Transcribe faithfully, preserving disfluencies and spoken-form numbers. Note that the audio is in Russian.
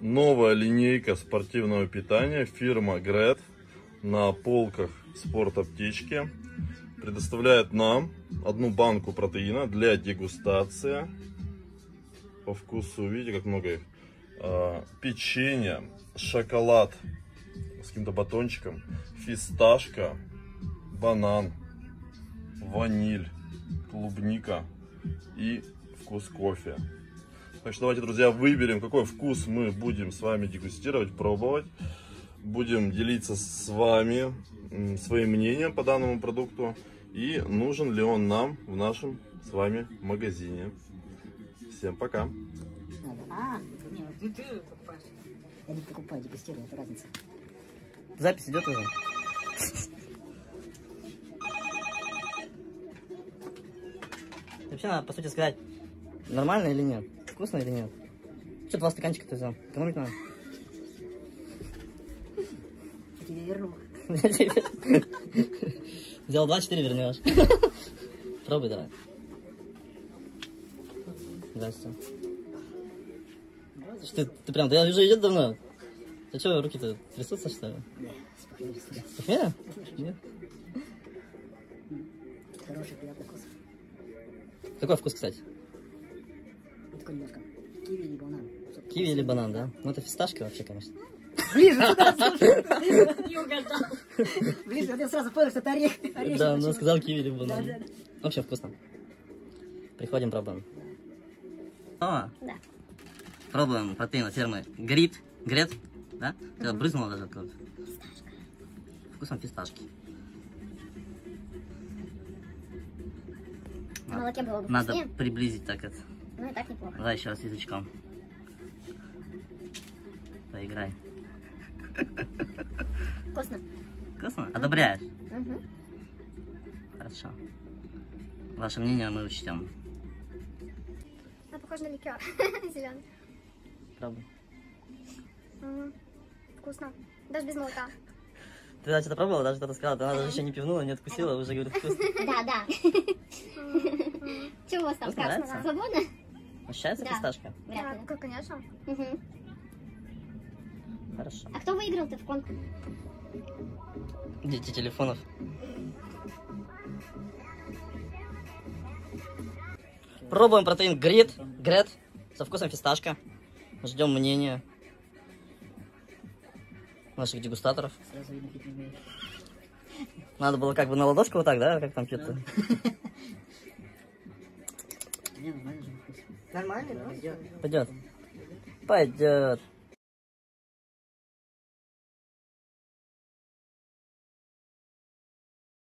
Новая линейка спортивного питания, фирма Грет, на полках спорт-аптечки. Предоставляет нам одну банку протеина для дегустации. По вкусу, видите, как много их. А, печенье, шоколад с каким-то батончиком, фисташка, банан, ваниль, клубника и вкус кофе. Так что давайте, друзья, выберем, какой вкус мы будем с вами дегустировать, пробовать. Будем делиться с вами своим мнением по данному продукту и нужен ли он нам в нашем с вами магазине. Всем пока. А, нет, ты, ты покупаешь. Я не покупаю, дегустирую, это разница. Запись идет уже. Вообще надо, по сути, сказать, нормально или нет, вкусно или нет. Что два стаканчика ты взял? Экономить надо. Я тебе верну. Взял два, четыре вернешь. Пробуй давай. Здрасте. Ты, ты прям, да я вижу, идет давно. Ты что, руки-то трясутся, что ли? Да, спокойно. Спокойно? Нет? Хороший, приятный вкус. Какой вкус, кстати? Вот такой немножко. Киви или банан. Киви или банан, да? Ну это фисташка вообще, конечно. Ближе сюда, слушай. Не угадал. Ближе, я сразу понял, что это орех. Да, но сказал киви или банан. Да, да. Вообще вкусно. Приходим, пробуем. О, Да. пробуем протеин от фирмы Грит. Грет, да? Ты Угу. брызнула даже тут. Вкусом фисташки. На молоке было бы Надо вкуснее. приблизить так это. Ну и так неплохо. Давай еще раз язычком. Поиграй. Вкусно. Вкусно? Одобряешь? Угу. Хорошо. Ваше мнение мы учтем. А похоже на ликер. Зеленый. Пробуй. Угу. Вкусно. Даже без молока. Ты даже что-то пробовала, даже что-то сказала, ты она даже еще не пивнула, не откусила, уже говорит вкусно. Да, да. Чего у вас там Вкусно, красного? нравится? Свободно? Ощущается Да. фисташка? Да, ну, конечно. Угу. Хорошо. А кто выиграл-то в конкурсе? Дети телефонов. Пробуем протеин Грит, Грет, со вкусом фисташка. Ждем мнения наших дегустаторов. Сразу видно, пить не умеешь. Надо было как бы на ладошку вот так, да, как там пьют-то? Не, нормально же вкус. Нормально, да? Пойдет. Пойдет.